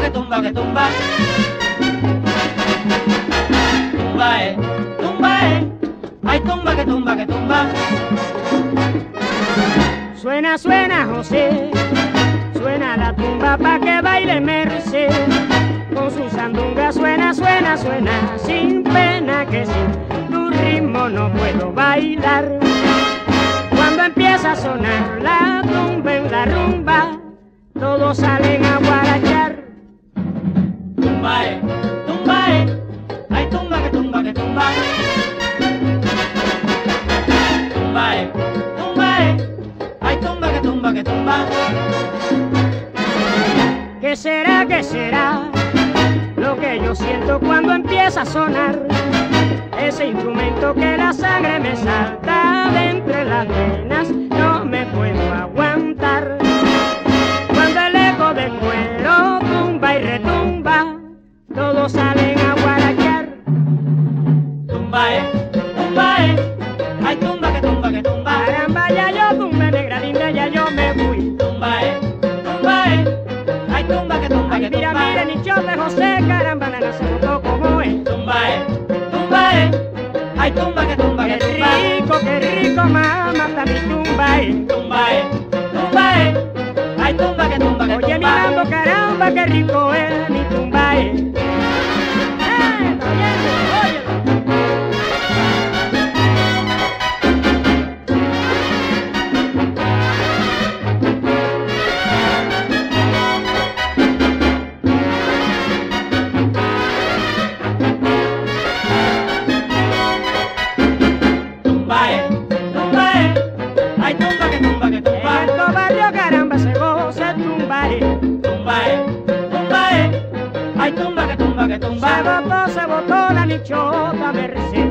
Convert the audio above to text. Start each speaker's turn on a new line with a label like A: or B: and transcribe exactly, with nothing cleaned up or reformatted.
A: que tumba, que tumba. Tumba, eh, tumba, eh. Ay, tumba, que tumba, que tumba.
B: Suena, suena, José, suena la tumba pa' que baile Merced. Con su sandunga suena, suena, suena, sin pena que sin tu ritmo no puedo bailar. Cuando empieza a sonar la tumba en la rumba, todos salen a guarachar.
A: Tumba, eh, tumba, eh. Ay, tumba, que tumba, que tumba. Tumba, eh, tumba, eh. Ay, tumba, que tumba, que tumba.
B: ¿Qué será, qué será lo que yo siento cuando empieza a sonar ese instrumento que la sangre me salta de entre las venas? No me puedo aguantar. Cuando el eco del cuero tumba y retumba, todos salen a guarachar.
A: Tumba, eh, tumba, eh. Ay, tumba, que tumba, que tumba.
B: Caramba, ya yo tumbé, negra linda, ya yo me fui.
A: Tumba, eh, tumba, eh. Ay, tumba, que tumba, que
B: Mira,
A: tumba.
B: mira, nicho de José, caramba, nena, se notó como es.
A: Tumba, eh, tumba, eh. Ay, tumba, que tumba, que
B: Qué
A: tumba.
B: rico, qué rico, mamá, está mi tumba, eh.
A: Tumba, eh, tumba, eh. Ay, tumba, que tumba, que tumba.
B: Oye, mi mambo, caramba, qué rico es mi tumba, eh. ¡Eh, está oyendo, óyelo!
A: Tumba, eh, tumba, eh. Ay, tumba, que tumba, que tumba.
B: En el barrio, caramba, se goza tumba, eh.
A: Tumba, eh, tumba, eh. Ay, tumba, que tumba, que tumba.
B: Se botó, se botó la nichota Merced.